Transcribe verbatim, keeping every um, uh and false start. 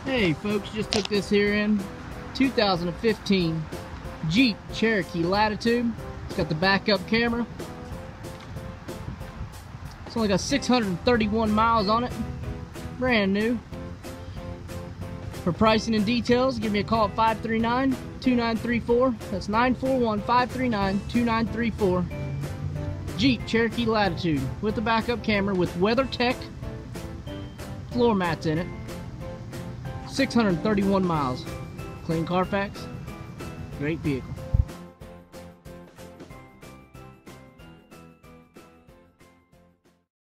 Hey folks, just took this here in two thousand fifteen Jeep Cherokee Latitude. It's got the backup camera. It's only got six hundred thirty-one miles on it. Brand new. For pricing and details, give me a call at five three nine, two nine three four. That's nine four one, five three nine, two nine three four. Jeep Cherokee Latitude with the backup camera with WeatherTech floor mats in it. six hundred thirty-one miles. Clean Carfax. Great vehicle.